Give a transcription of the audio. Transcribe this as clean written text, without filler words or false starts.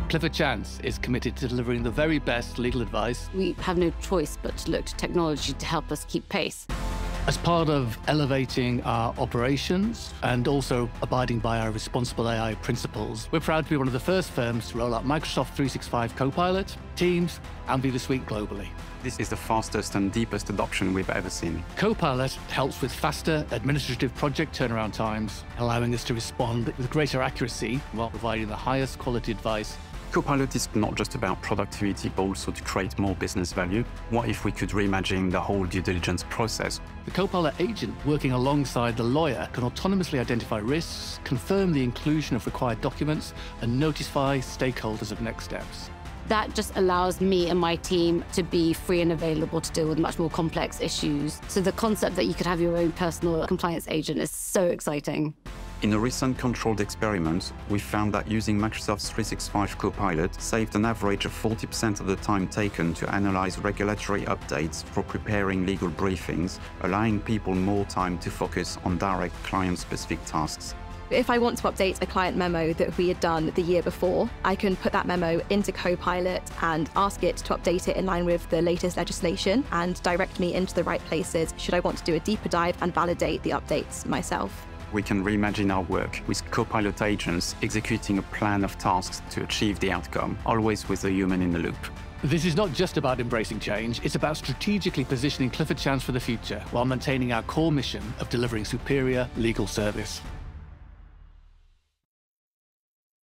Clifford Chance is committed to delivering the very best legal advice. We have no choice but to look to technology to help us keep pace. As part of elevating our operations and also abiding by our responsible AI principles, we're proud to be one of the first firms to roll out Microsoft 365 Copilot, Teams, and Viva Suite globally. This is the fastest and deepest adoption we've ever seen. Copilot helps with faster administrative project turnaround times, allowing us to respond with greater accuracy while providing the highest quality advice. Copilot is not just about productivity, but also to create more business value. What if we could reimagine the whole due diligence process? The Copilot agent, working alongside the lawyer, can autonomously identify risks, confirm the inclusion of required documents, and notify stakeholders of next steps. That just allows me and my team to be free and available to deal with much more complex issues. So the concept that you could have your own personal compliance agent is so exciting. In a recent controlled experiment, we found that using Microsoft 365 Copilot saved an average of 40% of the time taken to analyze regulatory updates for preparing legal briefings, allowing people more time to focus on direct client-specific tasks. If I want to update a client memo that we had done the year before, I can put that memo into Copilot and ask it to update it in line with the latest legislation and direct me into the right places should I want to do a deeper dive and validate the updates myself. We can reimagine our work with Copilot agents executing a plan of tasks to achieve the outcome, always with a human in the loop. This is not just about embracing change, it's about strategically positioning Clifford Chance for the future while maintaining our core mission of delivering superior legal service.